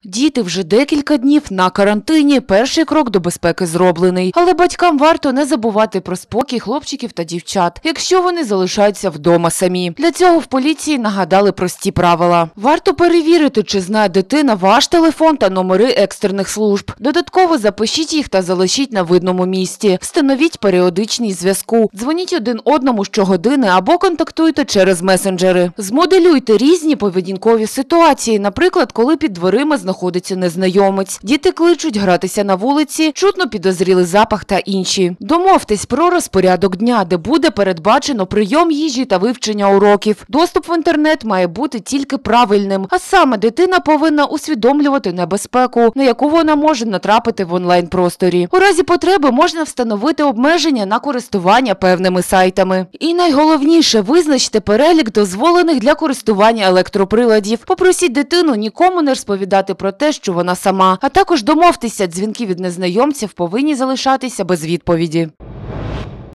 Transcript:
Діти вже декілька днів на карантині. Перший крок до безпеки зроблений. Але батькам варто не забувати про спокій хлопчиків та дівчат, якщо вони залишаються вдома самі. Для цього в поліції нагадали прості правила. Варто перевірити, чи знає дитина ваш телефон та номери екстрених служб. Додатково запишіть їх та залишіть на видному місці. Встановіть періодичність зв'язку. Дзвоніть один одному щогодини або контактуйте через месенджери. Змоделюйте різні поведінкові ситуації, наприклад, коли під дверима знаходиться незнайомець. Діти кличуть гратися на вулиці, чутно підозрілий запах та інші. Домовтесь про розпорядок дня, де буде передбачено прийом їжі та вивчення уроків. Доступ в інтернет має бути тільки правильним, а саме дитина повинна усвідомлювати небезпеку, на яку вона може натрапити в онлайн-просторі. У разі потреби можна встановити обмеження на користування певними сайтами. І найголовніше – визначте перелік дозволених для користування електроприладів. Попросіть дитину нікому не розповідати про те, що вона сама, а також домовтеся, дзвінки від незнайомців повинні залишатися без відповіді.